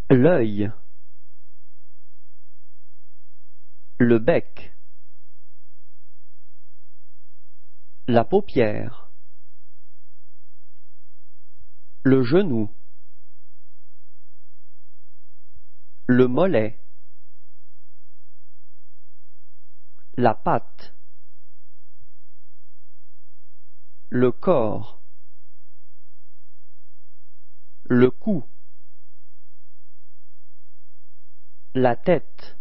l'œil, le bec, la paupière, le genou, le mollet, la patte, le corps, le cou, la tête,